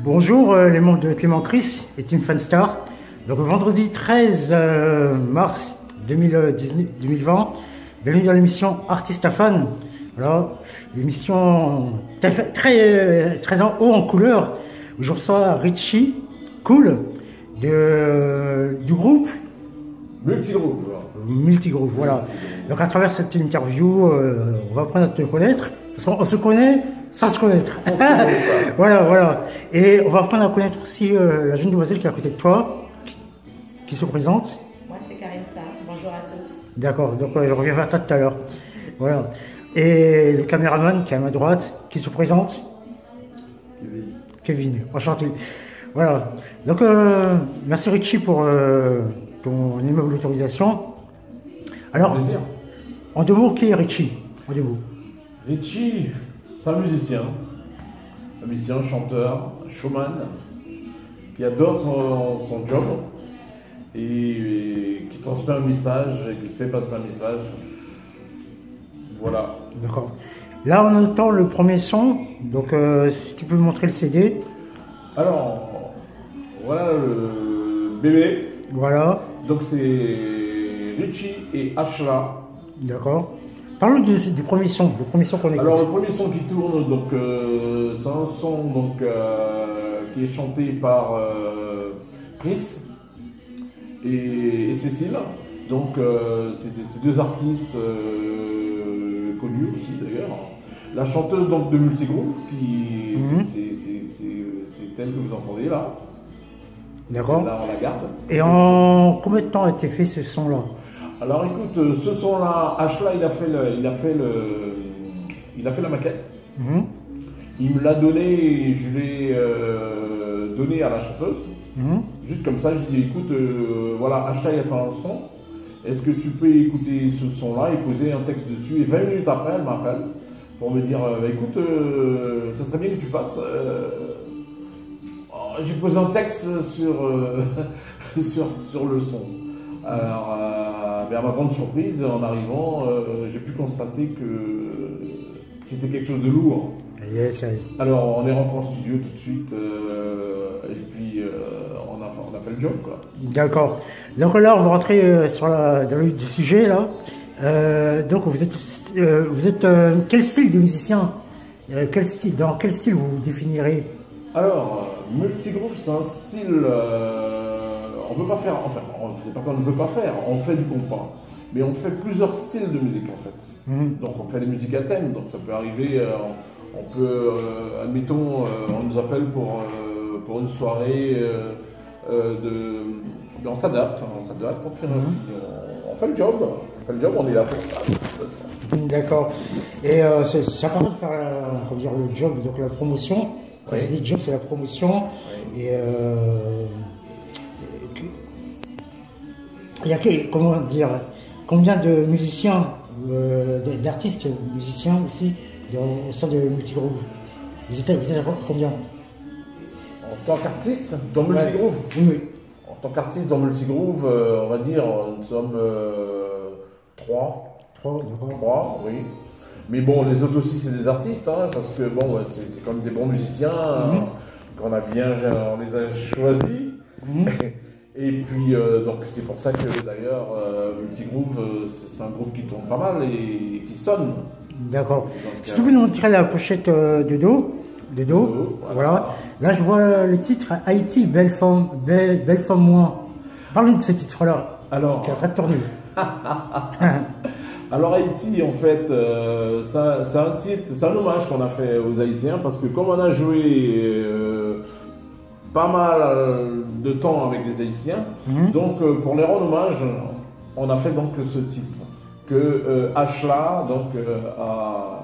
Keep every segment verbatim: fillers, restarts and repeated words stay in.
Bonjour euh, les membres de Clément Chris et Team Fanstar. Donc vendredi treize mars deux mille vingt, bienvenue dans l'émission Artiste à Fan. Voilà, l'émission très, très, très en haut en couleur où je reçois Richie Cool de, du groupe Multigroupe. Multigroupe, voilà. Donc à travers cette interview, euh, on va apprendre à te connaître, parce qu'on se connaît sans se connaître. Sans voilà, voilà. Et on va apprendre à connaître aussi euh, la jeune demoiselle qui est à côté de toi, qui, qui se présente. Moi c'est Karinsa, bonjour à tous. D'accord, donc euh, je reviens vers toi tout à l'heure. Voilà. Et le caméraman qui est à ma droite, qui se présente. Kevin. Kevin, enchanté. Voilà. Donc euh, merci Richie pour euh, ton aimable autorisation. Alors, Plaisir. en deux mots, qui est Richie? En deux mots. Richie, c'est un musicien. Un musicien, chanteur, showman, qui adore son, son job et, et qui transmet un message, et qui fait passer un message. Voilà. D'accord. Là, on entend le premier son. Donc, euh, si tu peux me montrer le C D. Alors, voilà le bébé. Voilà. Donc c'est Richie et Ashla. D'accord. Parlons du, du premier son, le premier son qu'on écoute. Alors le premier son qui tourne, donc euh, c'est un son donc, euh, qui est chanté par euh, Chris et, et Cécile. Donc euh, c'est deux artistes euh, connus aussi d'ailleurs. La chanteuse donc de Multigroupe, qui Mm-hmm. c'est elle que vous entendez là. D'accord. Là on la garde. Et en combien de temps a été fait ce son-là? Alors écoute, ce son-là, Ashla, il a fait le, il a fait le, il a fait la maquette. Mmh. Il me l'a donné et je l'ai euh, donné à la chanteuse. Mmh. Juste comme ça, je lui ai dit, écoute, euh, voilà, Ashla, il a fait un son. Est-ce que tu peux écouter ce son-là et poser un texte dessus? Et vingt minutes après, elle m'appelle pour me dire, euh, écoute, euh, ça serait bien que tu passes. Euh, oh, j'ai posé un texte sur, euh, sur, sur le son. Alors, euh, mais à ma grande surprise, en arrivant, euh, j'ai pu constater que c'était quelque chose de lourd. Yes, yes. Alors, on est rentré en studio tout de suite, euh, et puis euh, on, a, on a fait le job, quoi. D'accord. Donc là, on va rentrer euh, sur la, dans le vif du sujet, là. Euh, donc, vous êtes, euh, vous êtes euh, quel style de musicien? euh, quel style, Dans quel style vous vous définirez? Alors, euh, Multigroupe, c'est un style... Euh, on ne veut pas faire, enfin, c'est pas qu'on ne veut pas faire, on fait du compas, mais on fait plusieurs styles de musique en fait. Mmh. Donc on fait des musiques à thème, donc ça peut arriver, euh, on, on peut, euh, admettons, euh, on nous appelle pour, euh, pour une soirée euh, euh, de... On s'adapte, on s'adapte, mmh. on, on fait le job, on fait le job, on est là pour ça. D'accord. Et euh, c'est important de faire euh, comment dire, le job, donc la promotion. Quand Oui. je dis job, c'est la promotion. Oui. Et euh, il y a comment dire, combien de musiciens, euh, d'artistes musiciens aussi dans, au sein de Multigroupe? Vous êtes, vous êtes combien? En tant qu'artiste, dans Multigroupe? Oui, oui. En tant qu'artiste dans Multigroupe, euh, on va dire, nous sommes euh, trois. Trois, d'accord. Trois, oui. Mais bon, les autres aussi, c'est des artistes, hein, parce que bon, ouais, c'est comme des bons musiciens, mm-hmm. hein, qu'on a bien, on les a choisis. Mm-hmm. Et puis, euh, donc c'est pour ça que d'ailleurs, euh, Multigroupe, euh, c'est un groupe qui tourne pas mal et, et qui sonne. D'accord. Si tu veux nous montrer la pochette euh, de dos, de dos, dos voilà. voilà. Là, je vois le titre Haïti, belle femme, belle, belle femme moi. Parlons de ce titre-là. Alors. Qui est très tourné. Alors Haïti, en fait, euh, c'est un titre, c'est un hommage qu'on a fait aux Haïtiens parce que comme on a joué euh, pas mal de temps avec les Haïtiens, mmh. donc euh, pour les rendre hommage, on a fait donc ce titre que euh, Ashla donc euh, a,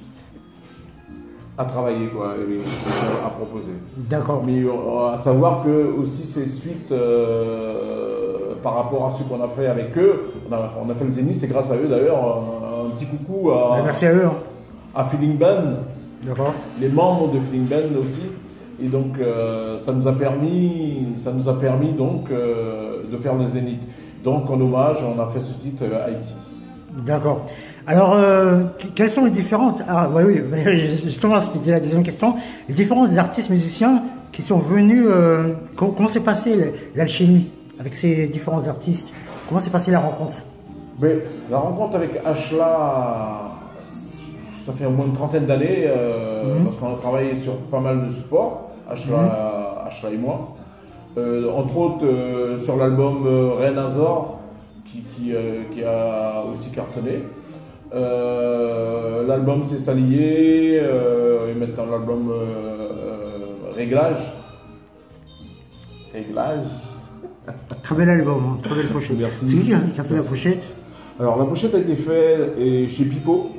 a travaillé quoi, et, euh, a proposé. D'accord. Mais euh, à savoir que aussi c'est suite euh, par rapport à ce qu'on a fait avec eux. On a, on a fait le Zénith, c'est grâce à eux d'ailleurs. Un, un petit coucou à, ouais, merci à eux. Hein. À Feeling Band. D'accord. Les membres de Feeling Band aussi. Et donc euh, ça nous a permis, ça nous a permis donc euh, de faire le Zénith. Donc en hommage, on a fait ce titre euh, Haïti. D'accord. Alors, euh, quelles sont les différentes... Ah oui, oui, justement, c'était la deuxième question. Les différents artistes musiciens qui sont venus. Euh, comment comment s'est passée l'alchimie avec ces différents artistes? Comment s'est passée la rencontre? Mais la rencontre avec Ashla, ça fait au moins une trentaine d'années, euh, mmh. parce qu'on a travaillé sur pas mal de supports, Ashla, mmh. Ashla et moi. Euh, entre autres euh, sur l'album euh, Ren Azor, qui, qui, euh, qui a aussi cartonné. Euh, l'album C'est Salié, euh, et maintenant l'album euh, euh, Réglage. Réglage. Très bel album, hein, très belle pochette. Merci. C'est qui qui a fait la pochette? Alors la pochette a été faite chez Pipo.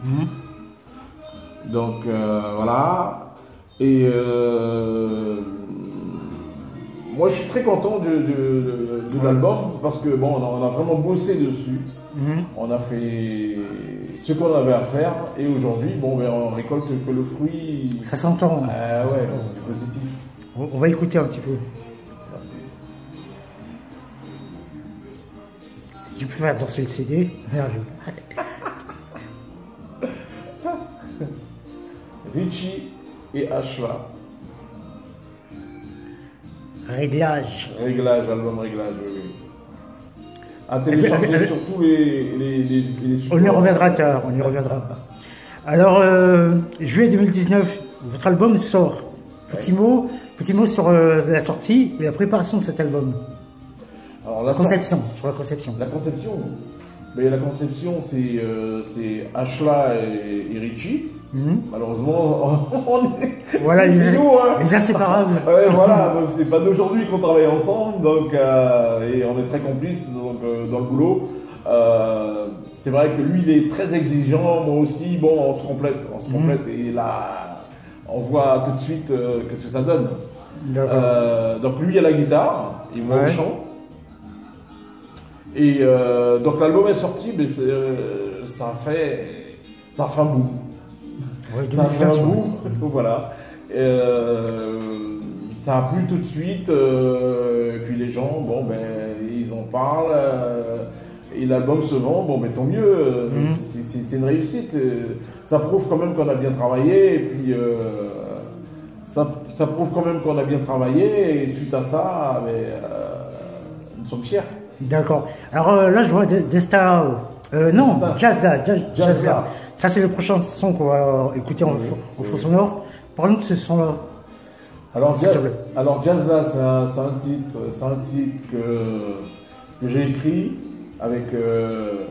Mmh. Donc euh, voilà. Et euh, moi je suis très content de, de, de, de l'album parce que bon, on a, on a vraiment bossé dessus. Mmh. On a fait ce qu'on avait à faire et aujourd'hui bon, ben, on récolte que le fruit. Ça s'entend. Euh, ouais, c'est du positif. On, on va écouter un petit peu. Si tu peux faire danser le C D, merde. Richie et Ashla. Réglage. Réglage, album Réglage, oui. oui. À télécharger sur tous les, les, les, les supports. On y reviendra tard, on y reviendra. Alors, euh, juillet deux mille dix-neuf, votre album sort. Petit ouais. mot, petit mot sur euh, la sortie et la préparation de cet album. Alors, la conception, sort... sur la conception. La conception, mais la conception, c'est euh, Ashla et, et Richie. Mmh. Malheureusement, on est. Voilà, les, nous, hein. les inséparables. Ouais, voilà, c'est pas d'aujourd'hui qu'on travaille ensemble, donc euh, et on est très complices donc, euh, dans le boulot. Euh, c'est vrai que lui, il est très exigeant, moi aussi. Bon, on se complète, on se complète, mmh. et là, on voit tout de suite euh, ce que ça donne. Euh, donc lui, il a la guitare, il va ouais. au chant. Et euh, donc l'album est sorti, mais c'est, euh, ça fait, ça fait un bout. Ouais, ça fait un bout, voilà. Euh, ça a plu tout de suite. Euh, et puis les gens, bon ben, ils en parlent. Euh, et l'album se vend, bon ben tant mieux. Mm. C'est une réussite. Ça prouve quand même qu'on a bien travaillé. Et puis euh, ça, ça prouve quand même qu'on a bien travaillé. Et suite à ça, ben, euh, nous sommes fiers. D'accord. Alors euh, là, je vois Desta. Euh, non, Jazza. Jazza. Ça, c'est le prochain son qu'on va écouter en, oui, en fond oui. sonore. Parlons de ce son-là. Alors, jazz, alors Jazza, c'est un, un titre, c'est un titre que, que j'ai écrit avec euh,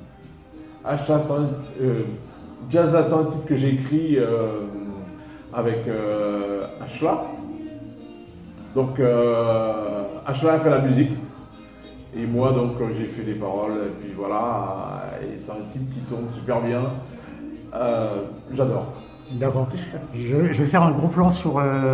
Ashla. Euh, Jazza, c'est un titre que j'ai écrit euh, avec euh, Ashla. Donc, euh, Ashla a fait la musique. Et moi, donc, j'ai fait des paroles, et puis voilà, et c'est un titre qui tourne super bien. Euh, J'adore. D'accord. Je, je vais faire un gros plan sur euh,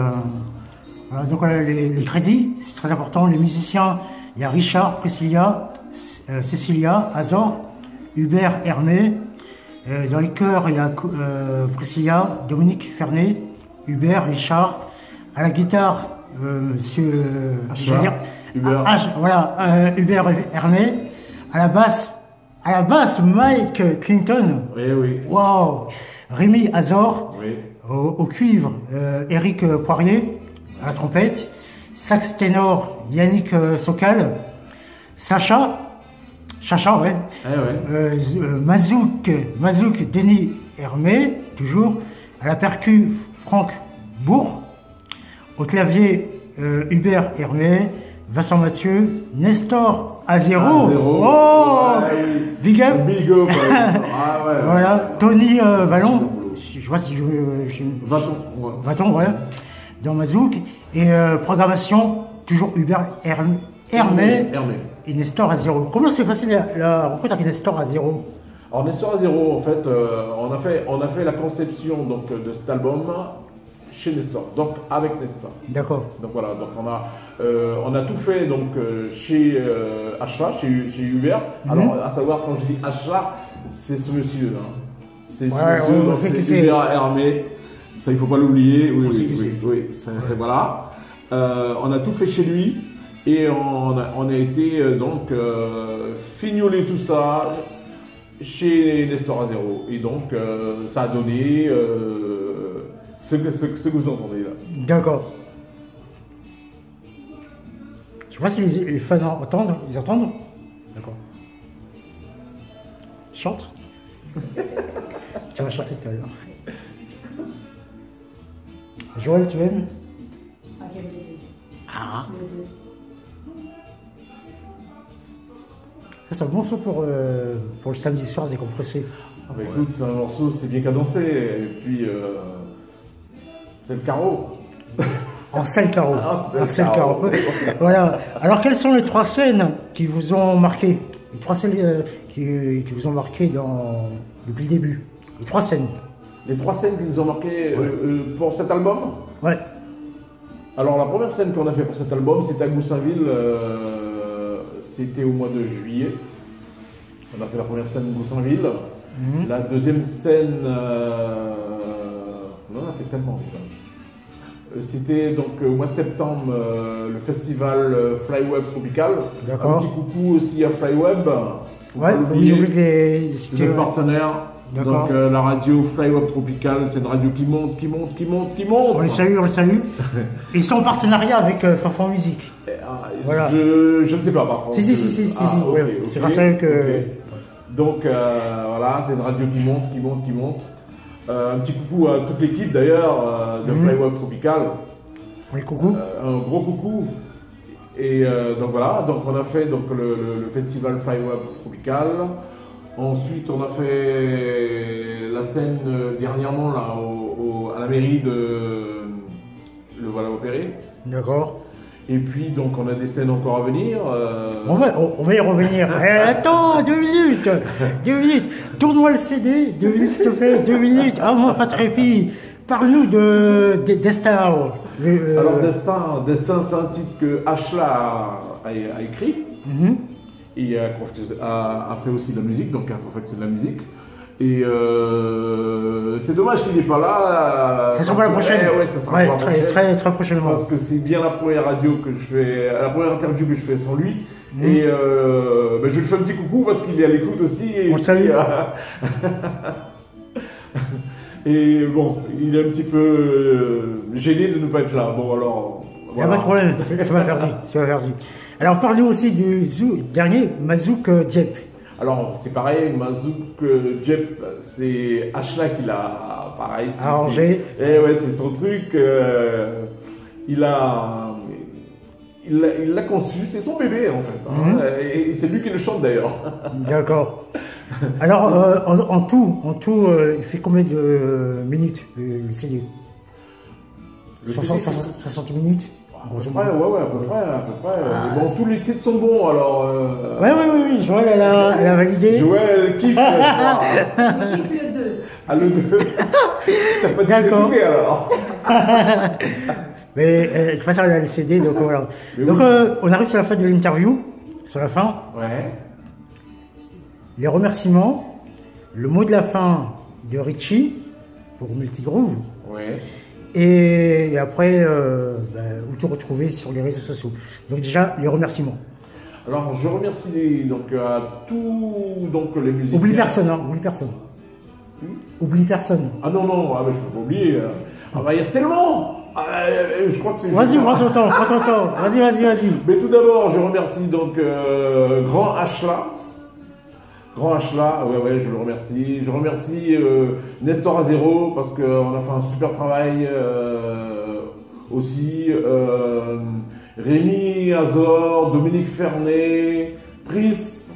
donc, euh, les, les crédits, c'est très important. Les musiciens, il y a Richard, Priscilla, euh, Cécilia, Azor, Hubert, Hermé. Euh, dans les chœurs, il y a euh, Priscilla, Dominique Fernet, Hubert, Richard. À la guitare, euh, monsieur. Je veux dire, Hubert. Ah, voilà, euh, Hubert Hermé. À la basse, à la basse, Mike Clinton. Oui, oui. Waouh. Rémi Azor. Oui. Au, au cuivre, euh, Éric Poirier. À la trompette. Sax ténor, Yannick euh, Sokal. Sacha. Chacha, ouais. Eh ouais. Euh, euh, Mazouk, Mazouk, Denis Hermé, toujours. À la percu, Franck Bourg. Au clavier, euh, Hubert Hermé. Vincent Mathieu, Nestor Azero, oh, ouais, big up, big up, ouais. Ah, ouais, voilà, Tony euh, Vallon, je vois si je, je Vaton, ouais. Vaton, voilà, dans Mazouk, et euh, programmation, toujours Hubert Hermé, Hermé, Hermé et Nestor Azero. Comment s'est passée la, la rencontre avec Nestor Azero? Alors Nestor Azero, en fait, euh, on a fait, on a fait la conception donc de cet album chez Nestor, donc avec Nestor. D'accord. Donc voilà, donc on a, euh, on a tout fait donc euh, chez euh, Ashla, chez, chez Hubert. Mm-hmm. Alors à savoir quand je dis Ashla, c'est ce monsieur là. C'est ce ouais, monsieur, ouais, donc c'est Hubert Hermé. Ça il faut pas l'oublier. Oui, oui, oui, oui, oui voilà. Euh, on a tout fait chez lui et on a, on a été euh, donc euh, fignoler tout ça chez Nestor Azero. Et donc euh, ça a donné. Euh, Ce que, ce, ce que vous entendez là. D'accord. sais pas si les, les fans entendent. Ils entendent? D'accord. Chante. Tu vas chanter tout à l'heure. Joël, tu aimes? Ah. Ça, c'est un morceau pour, euh, pour le samedi soir décompressé. Ah bah écoute, c'est un morceau, c'est bien cadencé. Et puis, euh, c'est le carreau. En seul carreau. Ah, en seul carreau. Voilà. Alors, quelles sont les trois scènes qui vous ont marqué? Les trois scènes euh, qui, qui vous ont marqué dans, depuis le début. Les trois scènes. Les trois scènes qui nous ont marqué Ouais. euh, euh, pour cet album. Ouais. Alors la première scène qu'on a fait pour cet album, c'était à Goussainville, euh, c'était au mois de juillet. On a fait la première scène à Goussainville. Mhm. La deuxième scène, euh, on en a fait tellement déjà. Euh, C'était donc euh, au mois de septembre euh, le festival euh, Flyweb Tropical. D'accord. Un petit coucou aussi à Flyweb. Faut Ouais, pas oui, l'oublier. j'ai oublié de les, les C'est citer. notre Ouais. partenaire. D'accord. Donc euh, la radio Flyweb Tropical, c'est une radio qui monte, qui monte, qui monte, qui monte. On les salue, on les salue. Ils sont en partenariat avec euh, Fanfan Musique. Ah, Voilà. je, je ne sais pas par contre. Si, si, si, si, si, Ah, si, ok, ouais. ok, C'est grâce à eux que- ok. Donc euh, voilà, c'est une radio qui monte, qui monte, qui monte. Euh, un petit coucou à toute l'équipe d'ailleurs euh, de Mhm. Flyweb Tropical. On les coucou. Euh, un gros coucou. Et euh, donc voilà, donc on a fait donc, le, le- le festival Flyweb Tropical. Ensuite, on a fait la scène euh, dernièrement là, au- au- à la mairie de Le Voilà-Opéré. D'accord. Et puis, donc, on a des scènes encore à venir. euh, On va, on va y revenir. Eh, attends, deux minutes. Deux minutes. Tourne-moi le C D. Deux minutes, s'il te plaît. Deux minutes. Ah, moi, pas de répit. Parle-nous de, de Destin. Le, euh, Alors, Destin, Destin c'est un titre que Ashla a, a- a écrit. mhm. Et a, a- a fait aussi de la musique, donc a confectionné de la musique. Et euh, c'est dommage qu'il n'est pas là. Ça sera pour la prochaine. Eh ouais, ça sera Ouais, pour la très, prochaine. très, très prochainement. Parce que c'est bien la première radio que je fais, la première interview que je fais sans lui. Mhm. Et euh, ben, je lui fais un petit coucou parce qu'il est à l'écoute aussi. Et On le puis, salue. euh, et bon, il est un petit peu euh, gêné de ne pas être là. Bon alors. Il n'y a pas de problème. C'est c'est ma version. C'est ma version. Alors, parle-nous aussi du zou- dernier, Mazouk euh, Diep. Alors, c'est pareil, Mazouk euh, Jep, c'est Ashla qui l'a, pareil. c'est- Arrangé. c'est- Eh ouais, c'est son truc. euh, il a. Il l'a il l'a conçu, c'est son bébé en fait. hein, Mhm. Et, et c'est lui qui le chante d'ailleurs. D'accord. Alors, euh, en, en tout, en tout euh, il fait combien de minutes le, le C D? Le soixante, C D, soixante, soixante minutes À peu grosso près, modo. ouais, ouais, à peu près, à peu près. Ah, Mais bon, c'est- tous les titres sont bons alors. euh, Ouais, ouais, ouais, oui, Joël, elle a, elle a validé. Joël kiffe. ah, Le deux. ah, le deux. T'as pas dû D'accord. l'écouter alors. Mais euh, de toute façon, elle a le C D, donc voilà. Mais Donc, oui. euh, on arrive sur la fin de l'interview, sur la fin. Ouais. Les remerciements, le mot de la fin de Richie pour Multigroove. Ouais. Et, et après, euh, ben, où te retrouver sur les réseaux sociaux. Donc déjà, les remerciements. Alors, je remercie donc à tous donc les musiciens. Oublie personne, hein, oublie personne. Oublie personne. Ah non, non, ah, mais je peux pas oublier. euh. Ah bah il y a tellement ah, euh, je crois que c'est... Vas-y, prends ton temps, prends ton temps. Vas-y, vas-y, vas-y. Mais tout d'abord, je remercie donc euh, Grand Ashla. Grand Ashla, ouais, ouais, je le remercie. Je remercie euh, Nestor Azero parce qu'on a fait un super travail euh, aussi. Euh, Rémi Azor, Dominique Fernet, Pris,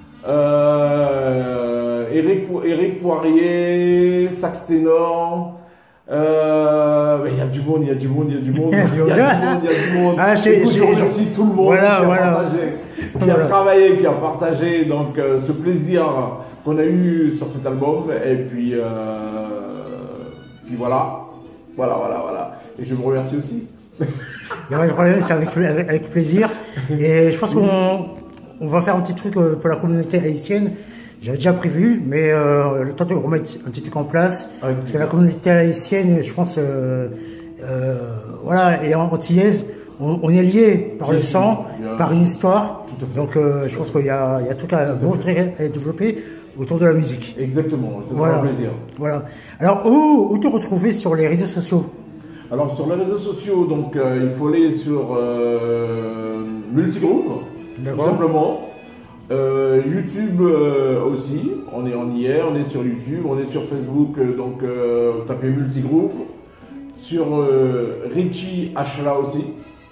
euh, Eric, Po- Eric Poirier, Sax Ténor. Euh, mais il y a du monde, il y a du monde, il y a du monde, il y a du monde, il y a du monde. Ah, je- Écoute, je- je remercie tout le monde Voilà, qui a voilà. partagé, qui Voilà. a travaillé, qui a partagé donc euh, ce plaisir qu'on a eu sur cet album. Et puis, euh, puis voilà, voilà, voilà, voilà. Et je vous remercie aussi. Il n'y a pas de problème, c'est avec, avec, avec plaisir. Et je pense qu'on on va faire un petit truc euh, pour la communauté haïtienne. J'avais déjà prévu, mais euh, le temps de remettre un petit truc en place. Avec Parce que la communauté haïtienne, je pense, euh, euh, voilà, et en antillaise, on, on est liés par Bien le sûr, sang, bien par une histoire. Tout à fait. Donc euh, je pense qu'il y a, il y a tout à, bon truc à développer autour de la musique. Exactement, ça sera Voilà. un plaisir. Voilà. Alors, où, où te retrouver sur les réseaux sociaux? Alors sur les réseaux sociaux, donc euh, il faut aller sur euh, Multigroove, tout simplement. Euh, YouTube euh, aussi, on, est, on y est, on est sur YouTube, on est sur Facebook, euh, donc euh, vous tapez Multigroove. Sur euh, Richie Ashla aussi.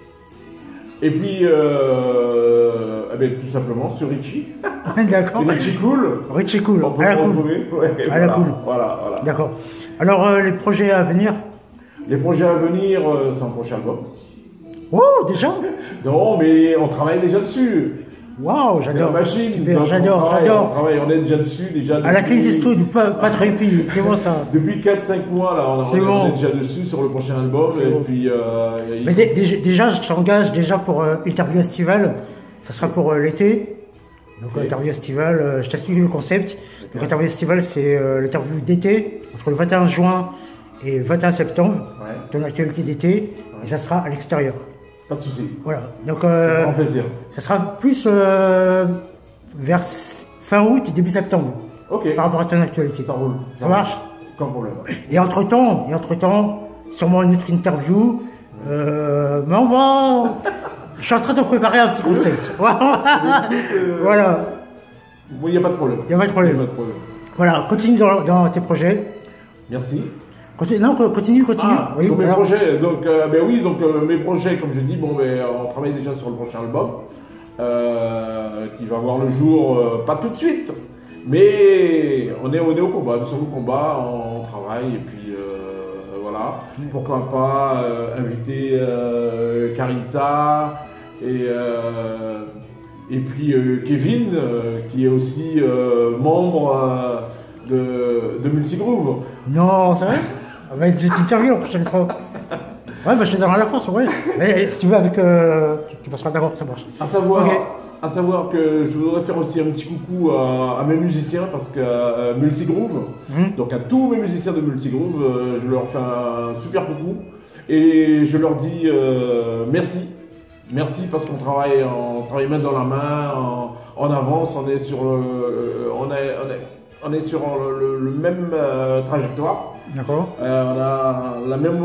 Et puis, euh, eh bien, tout simplement sur Richie. D'accord. Richie Cool. Richie Cool. On peut le retrouver. Ouais, à voilà, la cool. Voilà, voilà. D'accord. Alors, euh, les projets à venir? Les projets à venir, euh, c'est un prochain album. Oh, déjà? Non, mais on travaille déjà dessus. Waouh, j'adore. Machine. Super, j'adore, on j'adore. On travaille, on est déjà dessus. Déjà à la Clint Eastwood, pas, pas de répit, c'est bon ça. Depuis quatre cinq mois, là, on, on, bon. on est déjà dessus sur le prochain album. Et bon. puis, euh, mais dé, dé, déjà, je t'engage déjà pour euh, Interview Estival. Ça sera pour euh, l'été. Donc, okay. Interview Estival, euh, je t'explique le concept. Okay. Donc, Interview Estival, c'est euh, l'interview d'été, entre le vingt et un juin et vingt et un septembre, ouais. Ton actualité d'été, ouais. Et ça sera à l'extérieur. Pas de souci. Voilà. Donc, euh, ça sera un plaisir. Ça sera plus euh, vers fin août et début septembre. Ok. Par rapport à ton actualité. Ça roule. Ça, ça marche. Sans problème. Et entre temps, et entre temps, sûrement une autre interview. Euh, mais on va. Je suis en train de préparer un petit concept. Voilà. Voilà. Bon, il n'y a pas de problème. Il n'y a pas de problème. Y a pas de problème. Voilà. Continue dans, dans tes projets. Merci. Continue, non, continue, continue. Ah, oui, donc mes projets, donc, euh, ben oui, donc euh, mes projets, comme je dis, bon, ben, on travaille déjà sur le prochain album, euh, qui va voir le jour, euh, pas tout de suite, mais on est, on est au combat, sur le combat, on, on travaille, et puis euh, voilà, pourquoi pas euh, inviter euh, Karimsa, et, euh, et puis euh, Kevin, euh, qui est aussi euh, membre euh, de, de Multigroove. Non, c'est vrai? On va être interview la prochaine fois. Ouais, bah, je te donnerai à la force, ouais. Mais si tu veux, avec. Euh, tu, tu passeras d'accord, ça marche. À savoir, okay. à savoir que je voudrais faire aussi un petit coucou à, à mes musiciens, parce que euh, Multigroove, mmh. donc à tous mes musiciens de Multigroove, euh, je leur fais un super coucou. Et je leur dis euh, merci. Merci parce qu'on travaille, on travaille main dans la main, en, en avance, on est sur le. Euh, on est, on est, on est sur le, le, le même euh, trajectoire. D'accord. Euh, on a le même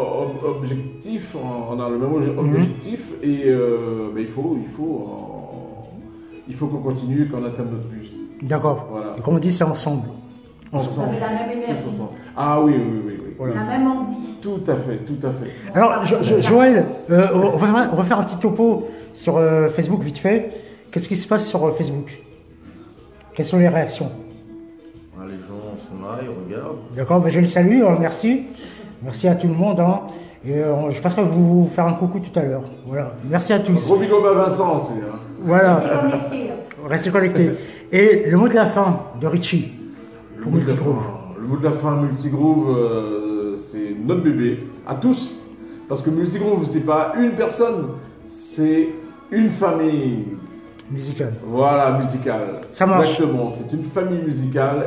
objectif, on a le même objectif mmh. et euh, ben, il faut, il faut, euh, il faut qu'on continue, qu'on atteigne notre but. D'accord. Voilà. Et comme on dit, c'est ensemble. Ensemble. Avec la même énergie. Ah oui, oui, oui, oui. Voilà. La même envie. Tout à fait, tout à fait. Alors, jo jo Joël, euh, on, va, on va faire un petit topo sur euh, Facebook vite fait. Qu'est-ce qui se passe sur euh, Facebook? Quelles sont les réactions? Les gens sont là, ils regardent. D'accord, ben je les salue, hein, merci. Merci à tout le monde. Hein. Et euh, je passerai vous faire un coucou tout à l'heure. Voilà. Merci à tous. Gros big up à Vincent aussi. Hein. Voilà. Restez connectés. Et le mot de la fin de Richie pour Multigroove. Le mot de la fin, Multigroove, euh, c'est notre bébé, à tous. Parce que Multigroove, c'est pas une personne, c'est une famille. Musicale. Voilà, musicale. Ça marche. Exactement, c'est une famille musicale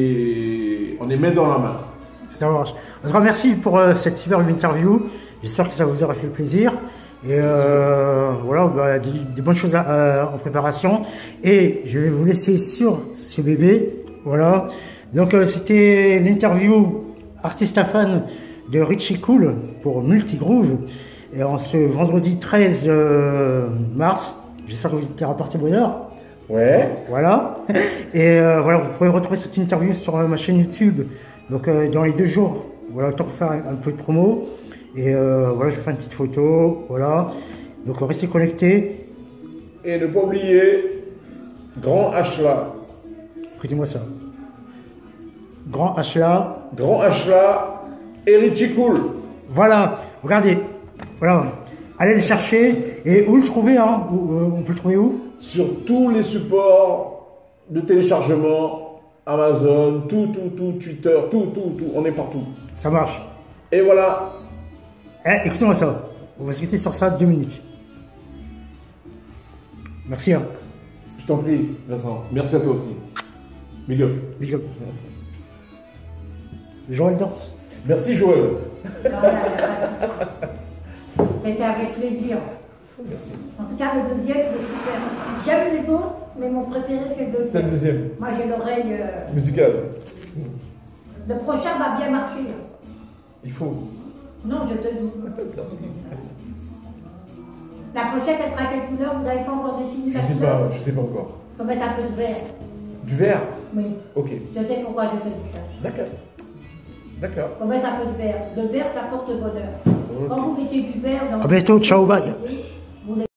et on est main dans la main. Ça marche. En tout cas, merci pour euh, cette superbe interview. J'espère que ça vous aura fait plaisir. Et euh, voilà, bah, des, des bonnes choses à, euh, en préparation. Et je vais vous laisser sur ce bébé. Voilà. Donc, euh, c'était l'interview artiste à fan de Richie Cool pour Multigroove. Et en ce vendredi treize mars. J'espère que vous êtes rapporté bonheur. Ouais. Voilà. Et euh, voilà, vous pouvez retrouver cette interview sur euh, ma chaîne YouTube. Donc euh, dans les deux jours, voilà, autant faire un, un peu de promo. Et euh, voilà, je fais une petite photo. Voilà. Donc restez connectés. Et ne pas oublier, Grand H là. Écoutez-moi ça. Grand H là. Grand H là et Richie Cool. Voilà. Regardez. Voilà. Allez le chercher. Et où le trouver, hein? Où, euh, on peut le trouver où? Sur tous les supports de téléchargement, Amazon, tout, tout, tout, Twitter, tout, tout, tout. On est partout. Ça marche. Et voilà. Eh, écoutez-moi ça. On va se quitter sur ça deux minutes. Merci. Hein. Je t'en prie, Vincent. Merci à toi aussi. Big up. Big up. Joël danse. Merci, Joël. C'était avec plaisir. Merci. En tout cas, le deuxième, c'est super. J'aime les autres, mais mon préféré, c'est le deuxième. C'est le deuxième. Moi, j'ai l'oreille... Euh... Musicale. Le prochain va bien marcher. Il faut. Non, je te dis. Merci. La pochette, elle sera à quelle couleur? Vous n'avez pas encore défini Je la sais couleur? pas, je sais pas encore. Faut mettre un peu de vert. Du vert? Oui. Ok. Je sais pourquoi je te dis ça. D'accord. D'accord. Faut mettre un peu de vert. Le vert, ça porte bonheur. Quand vous mettez du vert dans... À bientôt, ciao, bye. Oui.